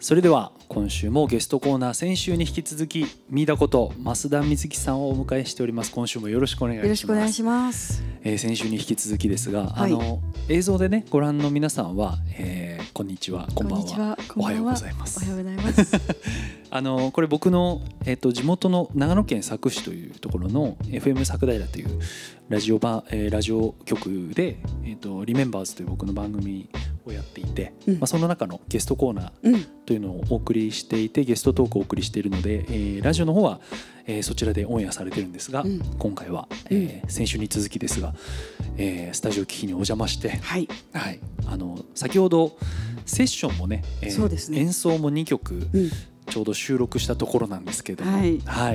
それでは今週もゲストコーナー、先週に引き続きミーダこと増田瑞希さんをお迎えしております。今週もよろしくお願いします。 よろしくお願いします。 先週に引き続きですが、 はい、 映像でねご覧の皆さんは、こんにちは、こんばんは、おはようございます。 おはようございます。 これ僕の、地元の長野県佐久市というところの FM 佐久平というラジオ局で、リメンバーズという僕の番組をやっていて、その中のゲストコーナーというのをお送りしていて、ゲストトークをお送りしているので、ラジオの方は、そちらでオンエアされてるんですが、今回は、先週に続きですが、スタジオ機器にお邪魔して、はいはい、先ほどセッションもね、 そうですね、 演奏も2曲、ちょうど収録したところなんですけども、はいはい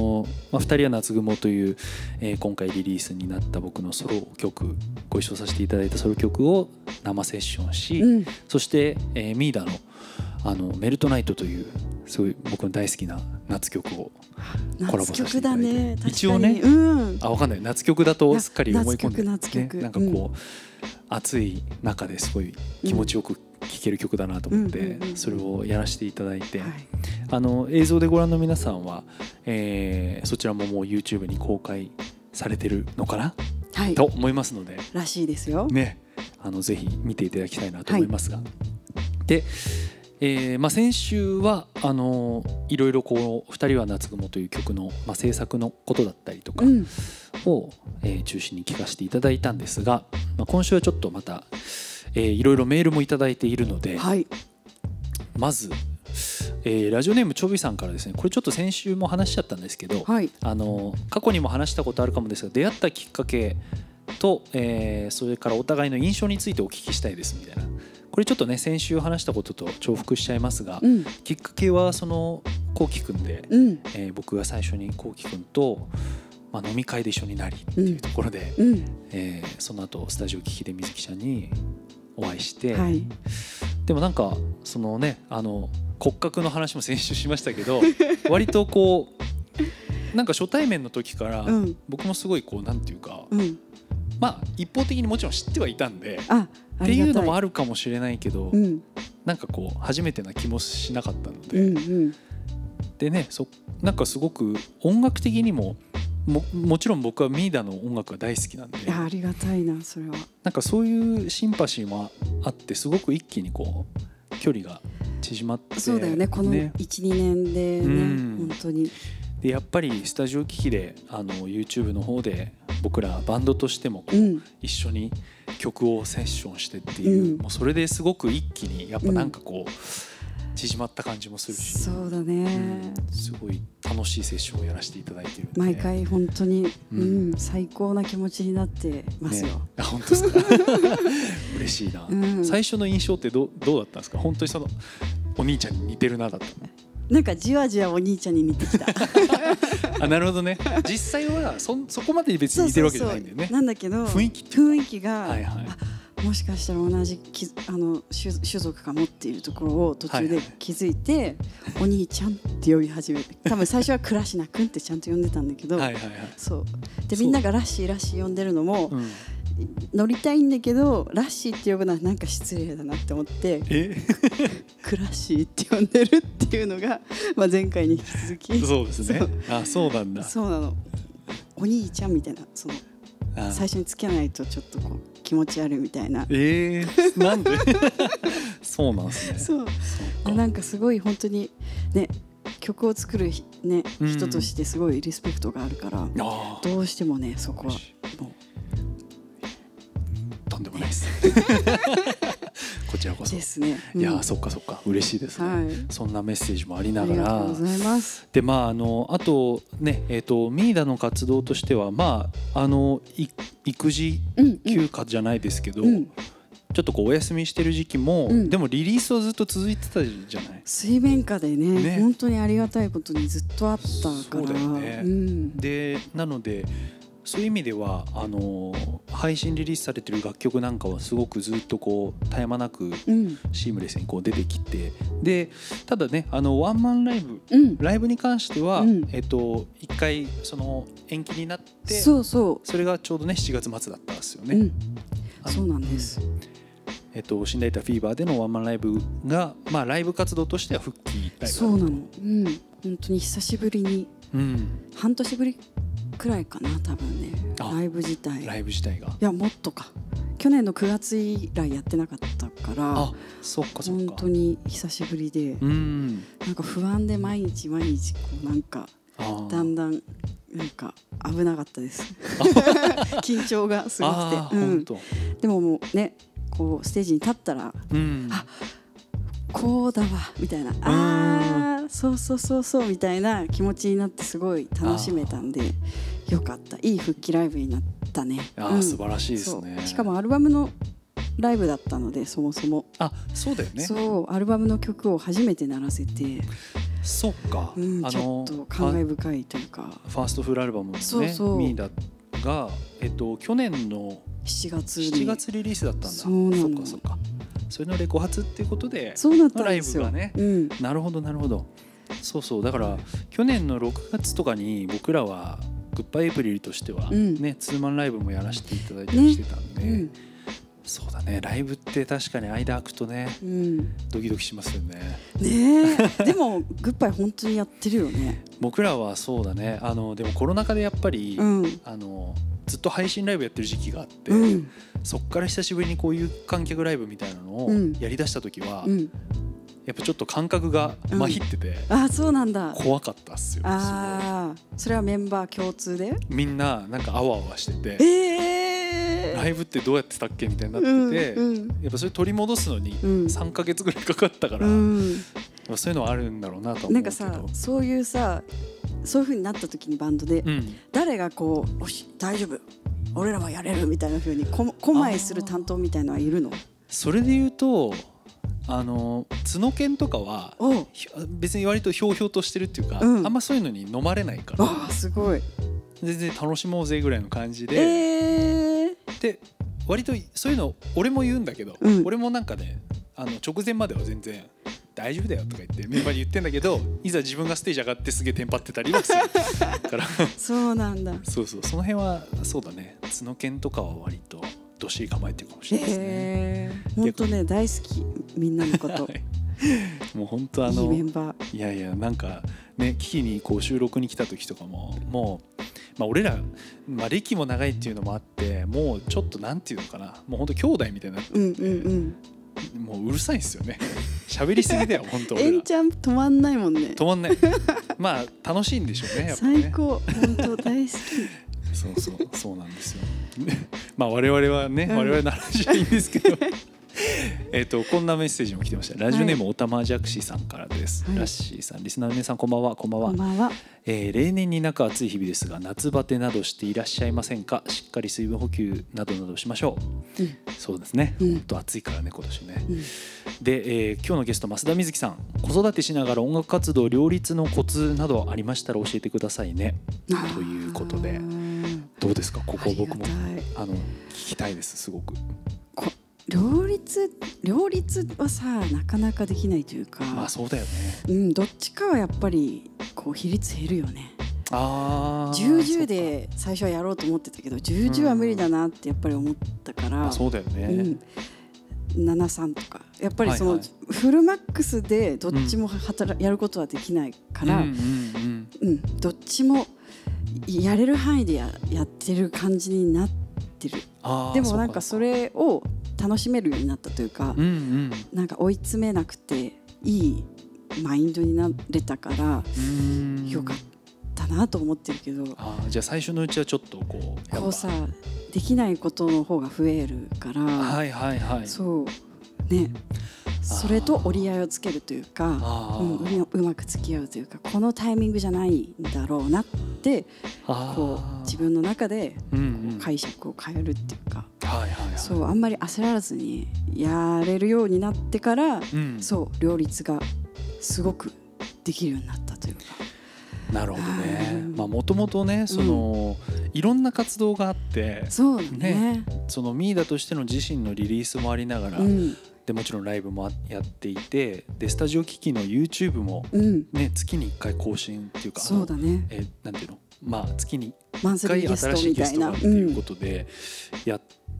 、2人は夏雲という、今回リリースになった僕のソロ曲、ご一緒させていただいたソロ曲を生セッションし、そして、ミーダのメルトナイトというすごい僕の大好きな夏曲をコラボさせていただいて、 ね、 一応ね、わかんない、夏曲だとすっかり思い込んで、ね、なんかこう、暑い中ですごい気持ちよく聴ける曲だなと思って、それをやらせていただいて、映像でご覧の皆さんは、そちらももう YouTube に公開されてるのかな、はい、と思いますので、 らしいですよ、ね、 ぜひ見ていただきたいなと思いますが、はい、で、先週はいろいろこう2人は夏雲という曲の、制作のことだったりとかを、中心に聞かせていただいたんですが、今週はちょっとまたいろいろメールもいただいているので、はい、まず、ラジオネームちょびさんからですね、これちょっと先週も話しちゃったんですけど、はい、過去にも話したことあるかもですが、出会ったきっかけと、それからお互いの印象についてお聞きしたいですみたいな。これちょっとね先週話したことと重複しちゃいますが、きっかけはそのこうきくんで、僕が最初にこうきくんと、飲み会で一緒になりっていうところで、その後スタジオ機器で水木ちゃんにお会いして、はい、でもなんかそのね骨格の話も先週しましたけど割とこうなんか初対面の時から、僕もすごいこうなんていうか、一方的にもちろん知ってはいたんでっていうのもあるかもしれないけど、なんかこう初めてな気もしなかったので、でね、なんかすごく音楽的にももちろん僕はミーダの音楽が大好きなんで、 ありがたいな、それはなんかそういうシンパシーもあって、すごく一気にこう距離が縮まって、 そうだよね、この 1,2 年でね、本当に。 でやっぱりスタジオ機器でYouTube の方で僕らバンドとしてもこう、一緒に曲をセッションしてっていう、もうそれですごく一気にやっぱなんかこう、縮まった感じもするし、 そうだね、 すごい楽しいセッションをやらせていただいているので、 毎回本当に、最高な気持ちになってますよ、 ね、本当ですか嬉しいな、最初の印象ってどうだったんですか？本当にそのお兄ちゃんに似てるなだったの？ なんかじわじわお兄ちゃんに似てきたなるほどね。実際はそこまで別に似てるわけじゃないんだよね。 なんだけど雰囲気が、はいはい、もしかしたら同じ種族かもっていうところを途中で気づいて、お兄ちゃんって呼び始めて、多分最初は倉科くんってちゃんと呼んでたんだけど、そうでみんながラッシーラッシー呼んでるのも、乗りたいんだけどラッシーって呼ぶのはなんか失礼だなって思ってクラッシーって呼んでるっていうのが、前回に引き続きそうですね。そうなんだ。 そうなの、お兄ちゃんみたいな、その最初につけないとちょっとこう気持ち悪いみたいな。 なんでそうなんですね。 そうなんかすごい本当にね、曲を作る、ね、人としてすごいリスペクトがあるから、どうしてもねそこはもうとんでもないですこちらこそですね、 いやそっかそっか、嬉しいですね、はい、そんなメッセージもありながら、 ありがとうございます。 であとね、ミーダの活動としては育児休暇じゃないですけど、ちょっとこうお休みしてる時期も、でもリリースはずっと続いてたじゃない。 水面下で ね本当にありがたいことにずっとあったから。そうだよね、 でなのでそういう意味では配信リリースされてる楽曲なんかはすごくずっとこう絶え間なくシームレスにこう出てきて、でただねワンマンライブ、ライブに関しては、一回その延期になって、それがちょうどね7月末だったんですよね。 そうなんです。 死んだいたフィーバーでのワンマンライブが、まあ、ライブ活動としては復帰ライブだと。 そうなの、本当に久しぶりに、半年ぶりくらいかな多分ね、ライブ自体が、いやもっとか、去年の9月以来やってなかったから、 そっかそっか、 本当に久しぶりで、なんか不安で毎日こうなんかだんだんなんか危なかったです緊張がすごくて、でももうね、こうステージに立ったら、こうだわみたいな、そうみたいな気持ちになって、すごい楽しめたんでよかった。いい復帰ライブになったね。 素晴らしいですね。 しかもアルバムのライブだったので、そもそもそうだよね。 そうアルバムの曲を初めて鳴らせて、 そっか、 ちょっと感慨深いというか、 ファーストフルアルバムのね、ミーダが、去年の7月リリースだったんだ。そっかそれのレコ発っていうことでのライブがね、なるほどそうだから去年の6月とかに僕らはグッバイエイプリルとしてはね、ツーマンライブもやらせていただいたりしてたんで、そうだね、ライブって確かに間空くとね、ドキドキしますよね。 でもグッバイ本当にやってるよね。 僕らはそうだね。でもコロナ禍でやっぱり、ずっと配信ライブやってる時期があって、そっから久しぶりにこういう観客ライブみたいなのをやりだした時は、やっぱちょっと感覚がまひってて、 そうなんだ、 怖かったっすよ。 それはメンバー共通でみんななんかあわあわしてて、ライブってどうやってたっけみたいになってて、やっぱそれ取り戻すのに3ヶ月ぐらいかかったから、そういうのはあるんだろうなと思うけど、 なんかさ、そういう風になった時にバンドで、誰がこう、よし大丈夫俺らはやれるみたいな風にこまいする担当みたいのはいるの？ それで言うと角犬とかは別に割とひょうひょうとしてるっていうか、あんまそういうのに飲まれないから、すごい全然楽しもうぜぐらいの感じで、で割とそういうの俺も言うんだけど、俺もなんかね、直前までは全然大丈夫だよとか言ってメンバーに言ってんだけど、いざ自分がステージ上がってすげえテンパってたりはするからそうなんだ。 そうその辺はそうだね、角犬とかは割とどっしり構えてるかもしれないですね。 本当ね、大好きみんなのこと、 もう本当いいメンバー。 いやなんかね、キキにこう収録に来た時とかも、もう、俺ら、歴も長いっていうのもあって、もうちょっとなんていうのかな、もう本当兄弟みたいになってて、もううるさいんですよね。喋りすぎだよ本当。 エンちゃん止まんないもんね。 止まんない。楽しいんでしょうね、やっぱね。 最高、本当大好き。 そうなんですよ。我々はね、我々の話はいいんですけどこんなメッセージも来てました。ラジオネームおたまじゃくしさんからです。ラッシーさん、リスナーの皆さん、こんばんは。こんばんは。例年になく暑い日々ですが、夏バテなどしていらっしゃいませんか？しっかり水分補給などなどしましょう。そうですね、本当暑いからね今年ね。で、今日のゲスト増田瑞希さん、子育てしながら音楽活動両立のコツなどありましたら教えてくださいね、ということで、どうですか？ここ僕も聞きたいです、すごく。 両立はさ、なかなかできないというか、 そうだよね。 どっちかはやっぱりこう比率減るよね。10で最初はやろうと思ってたけど、10は無理だなってやっぱり思ったから、 そうだよね。 7-3とかやっぱりそのフルマックスでどっちもやることはできないから、どっちもやれる範囲で やってる感じになってる。でもなんかそれを楽しめるようになったというか、なんか追い詰めなくていいマインドになれたからよかったなと思ってるけど、 じゃあ最初のうちはちょっとこうさ、できないことの方が増えるから、そうね、それと折り合いをつけるというか、うまく付き合うというか、このタイミングじゃないんだろうなってこう自分の中で解釈を変えるっていうか、そうあんまり焦らずにやれるようになってから、そう両立がすごくできるようになったというか。 なるほどね。もともとね、いろんな活動があって、 そうね、 そのミーダとしての自身のリリースもありながら、でもちろんライブもやっていて、でスタジオ機器の YouTube も、月に1回更新っていうか、 そうだね、 なんていうの、月に1回新しいゲストがっていうことでやっ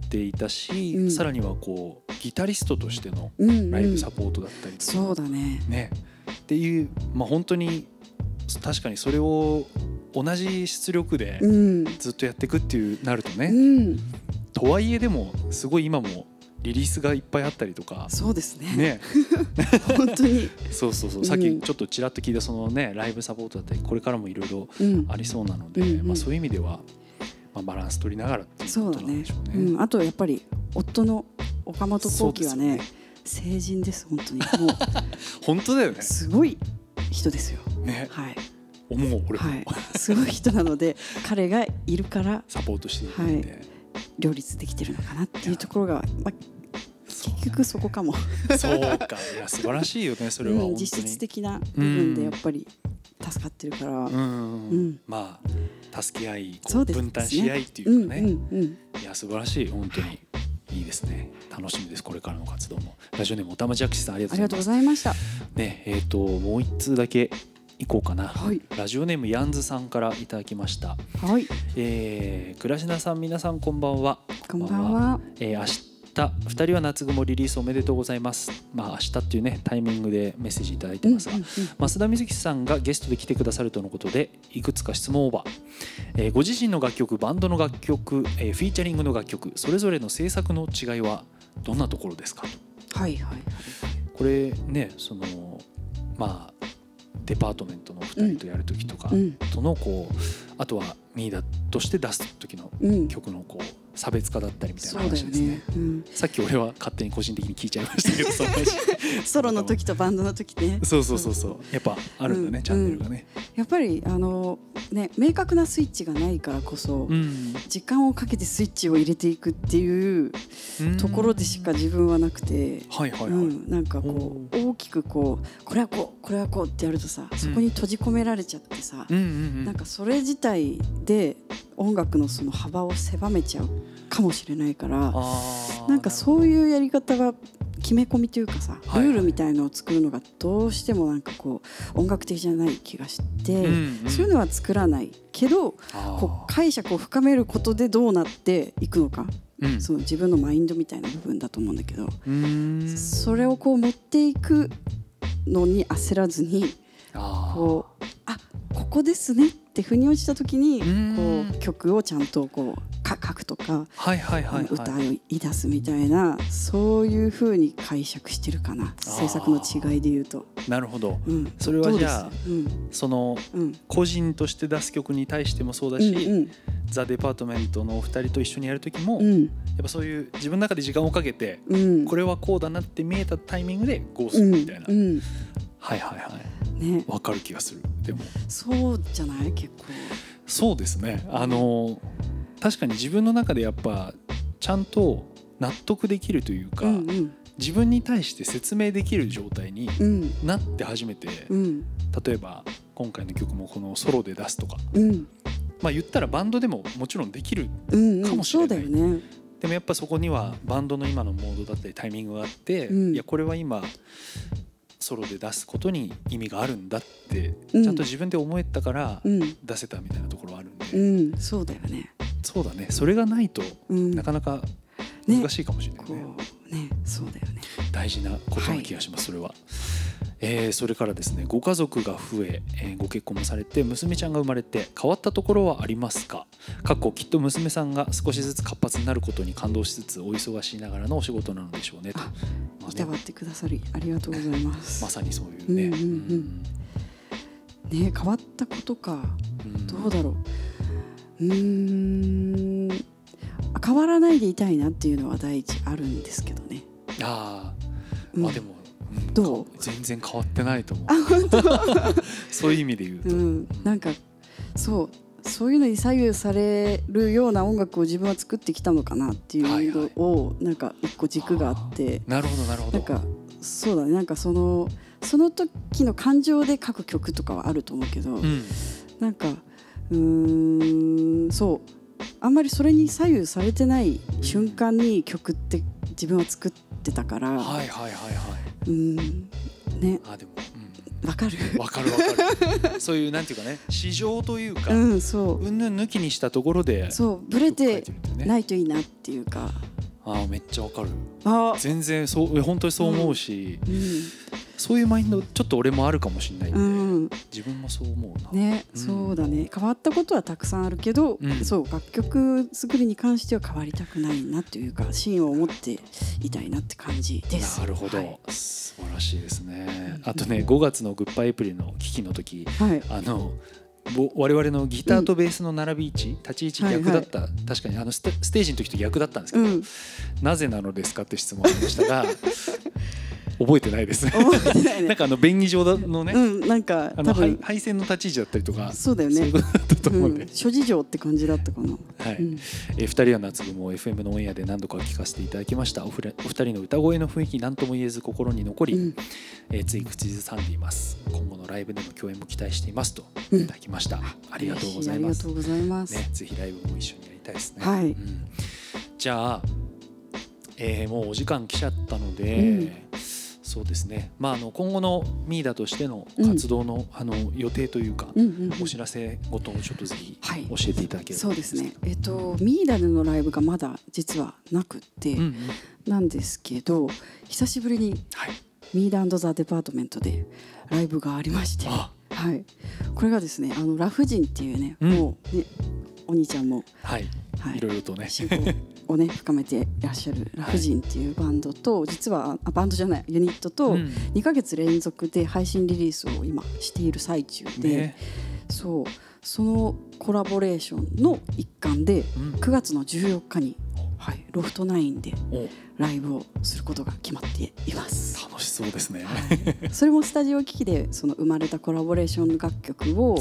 っていたし、さらにはこうギタリストとしてのライブサポートだったりとか、 そうだねっていう、本当に確かにそれを同じ出力でずっとやっていくっていうなるとね、とはいえでもすごい今もリリースがいっぱいあったりとか。 そうですね本当にそうさっきちょっとちらっと聞いたそのねライブサポートだったりこれからもいろいろありそうなので、そういう意味ではバランス取りながらっていうことなんでしょうね。 あとやっぱり夫の岡本幸輝はね成人です。本当にもう本当だよね。 すごい人ですよね。 はい、 思う俺も、 すごい人なので彼がいるからサポートしているので、 両立できてるのかなっていうところが、結局そこかもそうか、いや素晴らしいよねそれは本当に、 実質的な部分でやっぱり助かってるから、 助け合いそうですね、 分担し合いっていうかね、いや素晴らしい本当に、いいですね。楽しみですこれからの活動も。ラジオネームおたまじゃくしさんありがとうございました。ね、もう一通だけいこうかな、ラジオネームヤンズさんからいただきました。倉科さん皆さんこんばんは。 こんばんは。 明日2人は夏雲リリースおめでとうございます。明日っていうねタイミングでメッセージいただいてますが、増田瑞希さんがゲストで来てくださるとのことでいくつか質問オーバー、ご自身の楽曲バンドの楽曲、フィーチャリングの楽曲それぞれの制作の違いはどんなところですかと。これねデパートメントの2人とやる時とかとのこう、あとはミーダとして出す時の曲のこう差別化だったりみたいな話ですね。さっき俺は勝手に個人的に聞いちゃいましたけどその話ソロの時とバンドの時ね。 そうやっぱあるんだね、チャンネルがね。 やっぱり明確なスイッチがないからこそ、時間をかけてスイッチを入れていくっていうところでしか自分はなくて、なんかこう大きくこれはこうこれはこうってやるとさ、そこに閉じ込められちゃってさ、なんかそれ自体で音楽のその幅を狭めちゃうかもしれないから、なんかそういうやり方が決め込みというかさ、ルールみたいのを作るのがどうしてもなんかこう音楽的じゃない気がして、そういうのは作らないけど、こう解釈を深めることでどうなっていくのか、その自分のマインドみたいな部分だと思うんだけど、それをこう持っていくのに焦らずに、ここですねって腑に落ちた時にこう曲をちゃんとこう書くとか歌を言い出すみたいな、そういう風に解釈してるかな、制作の違いで言うと。 なるほど、それはじゃあその個人として出す曲に対してもそうだし、ザ・デパートメントのお二人と一緒にやる時もやっぱそういう自分の中で時間をかけてこれはこうだなって見えたタイミングでゴーするみたいな、分かる気がする。でもそうじゃない？結構そうですね。確かに自分の中でやっぱちゃんと納得できるというか、自分に対して説明できる状態になって初めて、例えば今回の曲もこのソロで出すとか、言ったらバンドでももちろんできるかもしれない、でもやっぱそこにはバンドの今のモードだったりタイミングがあって、いやこれは今ソロで出すことに意味があるんだってちゃんと自分で思えたから出せたみたいなところあるんで、 そうだよね。 そうだね。それがないとなかなか難しいかもしれないね。 そうだよね。 大事なことな気がします、それは。それからですね、ご家族が増え、ご結婚もされて娘ちゃんが生まれて変わったところはありますか？きっと娘さんが少しずつ活発になることに感動しつつお忙しいながらのお仕事なのでしょうねと。 いたわってくださりありがとうございます。 まさにそういうね。 変わったことか、どうだろう。変わらないでいたいなっていうのは第一あるんですけどね。 でもどう？ 全然変わってないと思う。そういう意味で言うと、 なんかそういうのに左右されるような音楽を自分は作ってきたのかなっていうのをなんか一個軸があって、 なるほどなるほど。 なんかそうだね、なんかその時の感情で書く曲とかはあると思うけど、なんかそうあんまりそれに左右されてない瞬間に曲って自分は作ってたから、ね、 でもわかるそういうなんていうかね、市場というか、 そううんぬん抜きにしたところでブレてないといいなっていうか、 めっちゃわかる。全然そう本当にそう思うし、そういうマインドちょっと俺もあるかもしれないんで、自分もそう思うな。 ね、そうだね。変わったことはたくさんあるけど、そう楽曲作りに関しては変わりたくないなというか、芯を持っていたいなって感じです。 なるほど、素晴らしいですね。あとね、5月のグッバイエイプリルの危機の時、我々のギターとベースの並び位置、立ち位置逆だった、確かにステージの時と逆だったんですけど、なぜなのですかって質問ありましたが覚えてないですね。なんか便宜上のね、 なんか多分配線の立ち位置だったりとか、 そうだよね。 そういうことだったと思うんで、 諸事情って感じだったかな。 はい。2人は夏雲 FM のオンエアで何度か聞かせていただきました。お二人の歌声の雰囲気何とも言えず心に残り、つい口ずさんでいます。今後のライブでの共演も期待していますといただきました。ありがとうございます。 ありがとうございます。 ね、ぜひライブも一緒にやりたいですね。 はい。 じゃあ、もうお時間来ちゃったので。そうですね、今後のミーダとしての活動の、予定というか、お知らせごとをちょっとぜひ教えていただければ。 そうですね、ミーダでのライブがまだ実はなくってなんですけど、久しぶりにミーダ&ザ・デパートメントでライブがありまして、これがですね、ラフジンっていうね、もうねお兄ちゃんもいろいろとね親交をね深めていらっしゃるラフジンっていうバンドと、実はバンドじゃないユニットと2ヶ月連続で配信リリースを今している最中で、そのコラボレーションの一環で9月の14日にロフト9でライブをすることが決まっています。 楽しそうですね。 それもスタジオ機器で生まれたコラボレーション楽曲を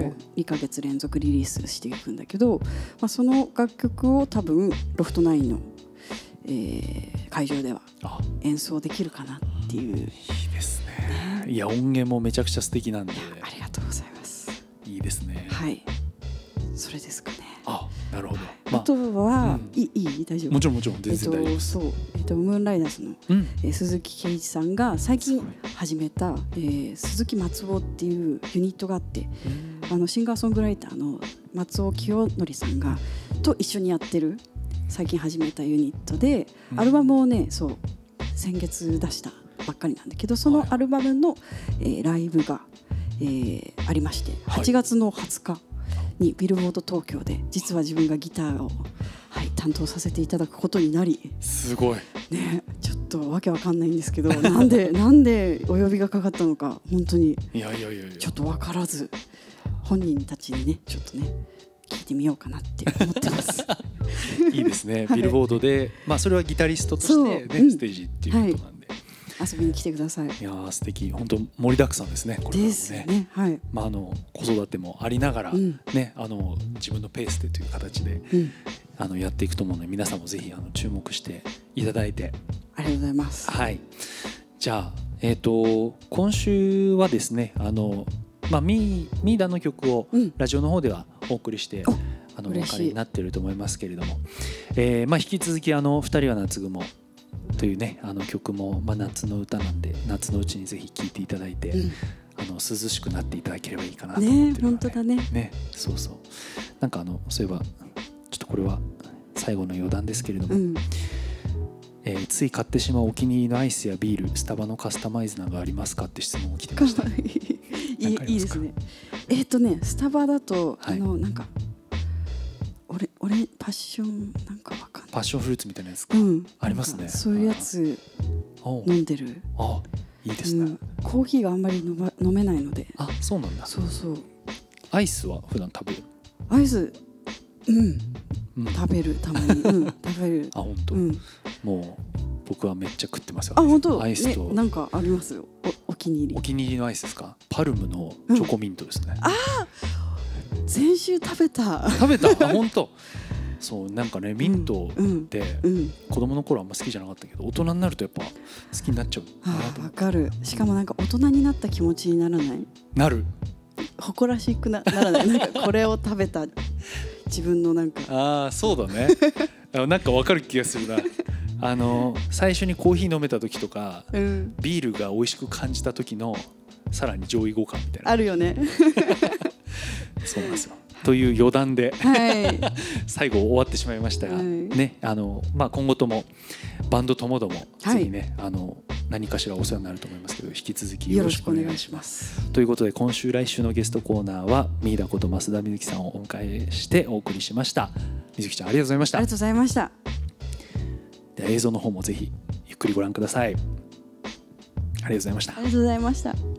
2ヶ月連続リリースしていくんだけど、その楽曲を多分ロフト9の、会場では演奏できるかなっていう。いいですね。いや、音源もめちゃくちゃ素敵なんで。 ありがとうございます。 いいですね。 はい、それですかね。 なるほど。 あとは、大丈夫？ もちろん全然大丈夫です。 ムーンライダーズの、鈴木圭一さんが最近始めた、鈴木松尾っていうユニットがあって、シンガーソングライターの松尾清則さんがと一緒にやってる最近始めたユニットで、アルバムをね先月出したばっかりなんだけど、そのアルバムの、ライブが、ありまして、8月の20日にビルボード東京で実は自分がギターを、担当させていただくことになり、 すごいね、ちょっとわけわかんないんですけど、なんでお呼びがかかったのか本当にちょっとわからず、本人たちにねちょっとね聞いてみようかなって思ってますいいですね、ビルボードで、それはギタリストとしてね、ステージっていうことなんで、 遊びに来てください。 いや素敵、本当盛りだくさんですね。これですね。はい。 子育てもありながら、ね、自分のペースでという形で、やっていくと思うので、皆さんもぜひ注目していただいて。 ありがとうございます。 はい。じゃあ今週はですね、ミーダの曲をラジオの方ではお送りして、お別れになっていると思いますけれども、引き続き2人は夏雲というね曲も、夏の歌なんで、夏のうちにぜひ聴いていただいて、涼しくなっていただければいいかなと思ってるので、 本当だね。 そうなんかそういえばちょっとこれは最後の余談ですけれども、つい買ってしまうお気に入りのアイスやビール、スタバのカスタマイズなどありますかって質問を来てました。 いいですね。スタバだとなんか俺パッションなんかわかんない。 パッションフルーツみたいなやつか、ありますね。 そういうやつ飲んでる。 いいですね。 コーヒーがあんまり飲めないので。 そうなんだ。 そう。 アイスは普段食べる？ アイス、食べる、たまに、食べる。 本当。もう僕はめっちゃ食ってますよ。 本当。 アイスとなんかありますよ。お気に入り。 お気に入りのアイスですか？パルムのチョコミントですね。 先週食べた。 本当。そうなんかね、ミントって子供の頃あんま好きじゃなかったけど、大人になるとやっぱ好きになっちゃう。 わかる。しかもなんか大人になった気持ちにならない？ なる。 誇らしくならない？なんかこれを食べた自分のなんか。 そうだね。なんかわかる気がするな。最初にコーヒー飲めた時とか、ビールが美味しく感じた時のさらに上位互換みたいな。 あるよね。 そうなんですよ。 という余談で、 はい、 最後終わってしまいましたが、はい、ね、今後ともバンドともども、はい、ぜひね何かしらお世話になると思いますけど、引き続きよろしくお願いします。ということで今週来週のゲストコーナーはミーダこと増田みずきさんをお迎えしてお送りしました。みずきちゃんありがとうございました。 ありがとうございました。 では映像の方もぜひゆっくりご覧ください。ありがとうございました。 ありがとうございました。